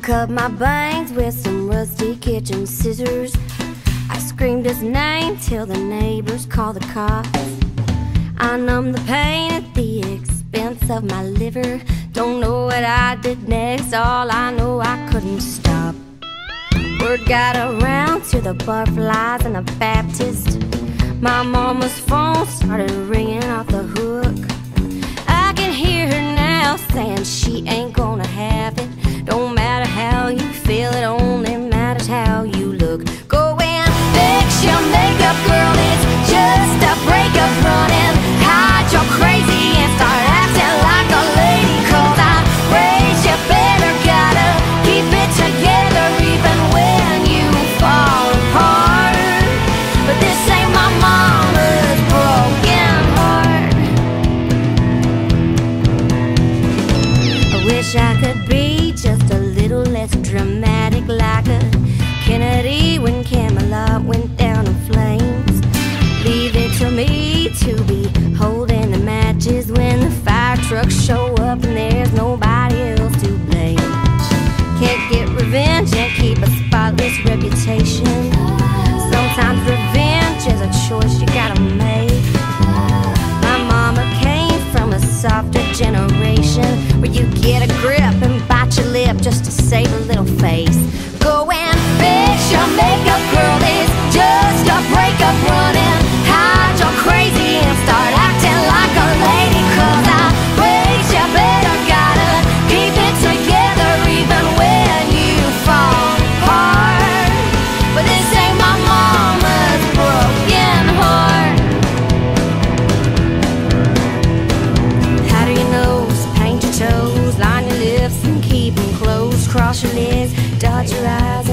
cut my bangs with some rusty kitchen scissors. I screamed his name till the neighbors called the cops. I numbed the pain at the expense of my liver. Don't know what I did next, all I know I couldn't stop. Word got around to the Barflies and the Baptist. My mama's phone started ringing off the hook. I can hear her now saying she ain't gonna have it. Don't matter how you feel, it only matters how you look. Go and fix your makeup, girl, it's just a breakup. Running, hide your crazy and start acting like a lady. Cause I raised you better, gotta keep it together even when you fall apart. But this ain't my mama's broken heart. I wish I could be just a little less dramatic, like a Kennedy when Camelot went down in flames. Leave it to me to be holding the matches when the fire trucks show up and there's nobody else to blame. Can't get revenge and keep a spotless reputation. Sometimes revenge is a choice you gotta make. My mama came from a softer generation where you get a grip and bite your lip just to save a little face. Go and fix your makeup, girl, it's just a breakup. Running, hide your crazy and start acting like a lady. Cause I raised you better, gotta keep it together even when you fall apart. But this ain't my mama's broken heart. Powder your nose, paint your toes, line your lips and keep them closed. Cross your legs, dot your eyes